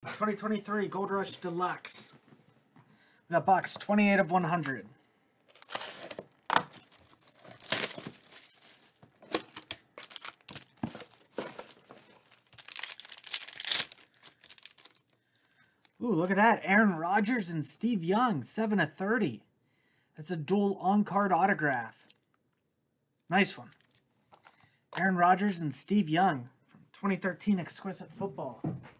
2023 Gold Rush Deluxe. We got box 28 of 100. Ooh, look at that. Aaron Rodgers and Steve Young, 7 of 30. That's a dual on-card autograph. Nice one. Aaron Rodgers and Steve Young from 2013 Exquisite Football.